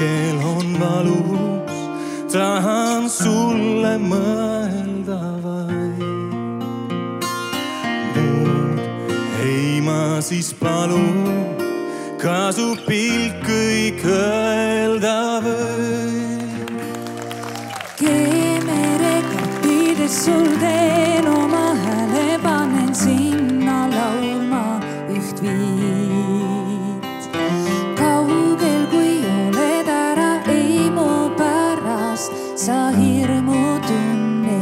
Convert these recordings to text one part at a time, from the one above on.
hetkel on valus, tahan sulle mõelda vaid. Muud ei ma siis palun, ka su pilk kõik öelda või. Keemerega pides sul teen oma hääle, panen sinna laulma üht viit. Kaugel kui oled ära, ei mu pärast sa hirmu tunne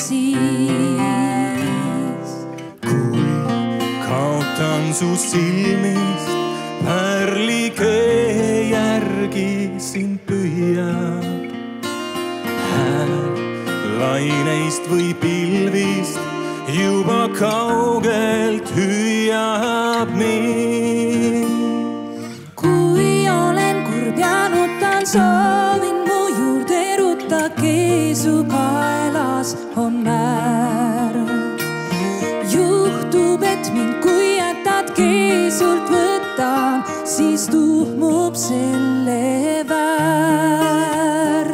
siis. Kui kaotan su silmist, pärlikee järgi sind püüab. Hääl laineist või pilvist juba kaugelt hüüab mind. Kui olen kurb ja nutan, soovin mu juurde rutta, keesu kaelas on määr. Juhtub, et mind kui jätad keesult võtan, siis tuhmub selle väär.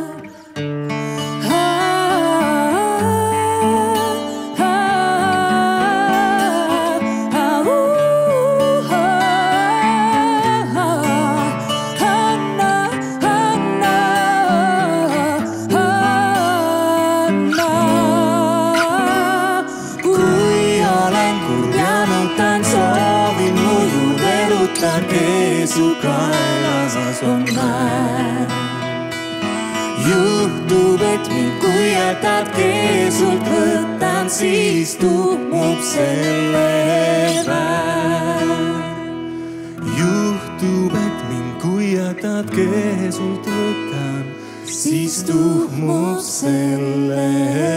Keesu kaelas on määr. Juhtub, et mind kui jätad keesult võtan, siis tuhmub selle väär. Juhtub, et mind kui jätad keesult võtan, siis tuhmub selle